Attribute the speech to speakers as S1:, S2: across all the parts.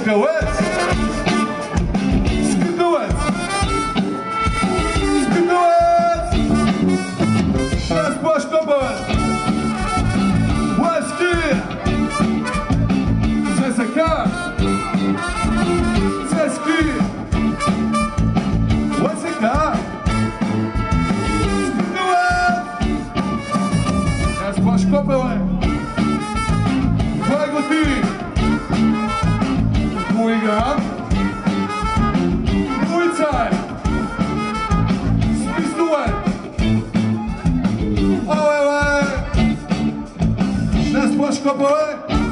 S1: Скакалец! Скакалец! Скакалец! Разплаш копалец! Ласки! ЦСК! ЦСКИ! ЛСК! Скакалец! Разплаш копалец! Благоти! Хуиган! Полицай! С пистолет! Оле-ле! Не сплаш копале!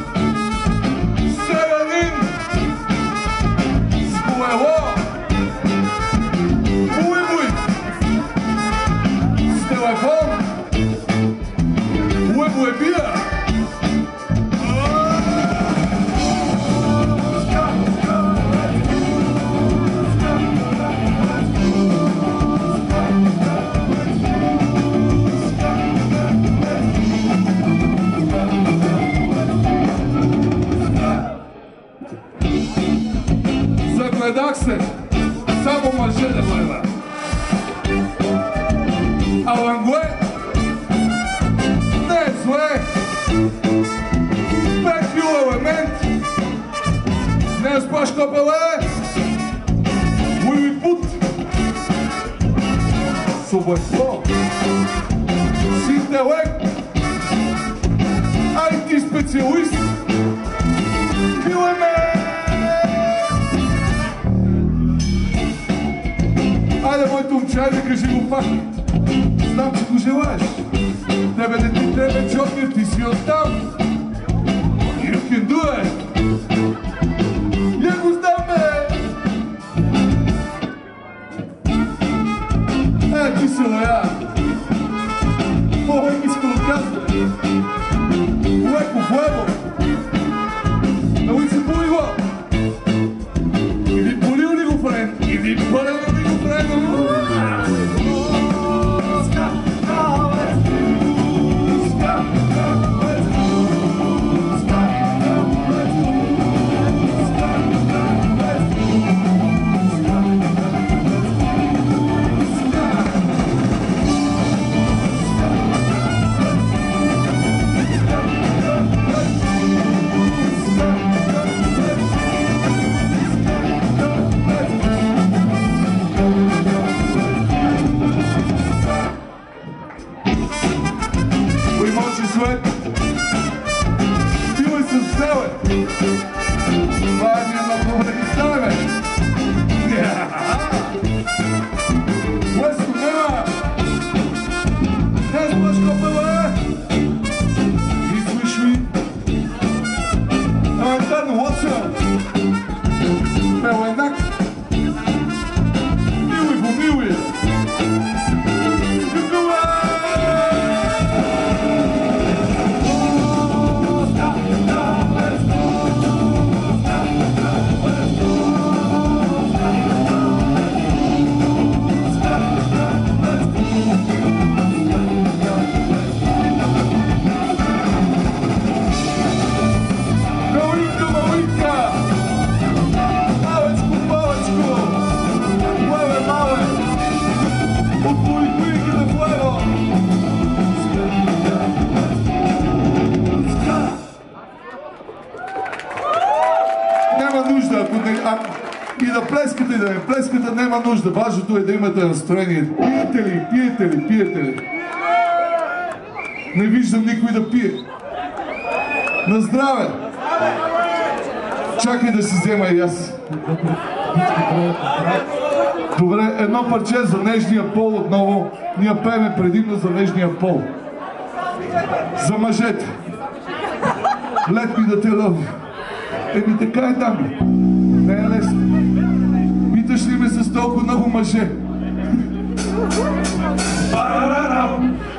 S1: Селянин! С колело! Уй-уй! С телефон! Уй-уй-бия! Загледах се, само мъже да гледа. А Лангле не е зле. Бекфил елемент. Не е сплаш копеле. Уилипут. Субекло. С интелект. IT специалист. Елемент. Айде, моето момче, айде, кажи го пак. Знам, че го желаеш. Тебе не ти тебе, Джокер, ти си оттам. You can do it. Я го знам, бе. Ти си лоя. Ой, иска да казва. Леко, влево. Нали се полило? Или полил ли го, френ? Или пълен ли го, френ? Пилай с селе! Това е ми едно добре представяме! Леско нема! Не сплаш копеле! Излиш ми! Елементарно лоца! Пеленак! Милуй го, милуй! И да плескате, и да не плескате, няма нужда. Важното е да имате настроение. Пиете ли, пиете ли, пиете ли? Не виждам никой да пие. На здраве! Чакай да си взема и аз. Добре, едно парче за нежния пол отново. Ние пеем предимно за нежния пол. За мъжете. Let me да те love. Еми така е, дами. Не е лесно. Питаш ли ме с толкова много мъже?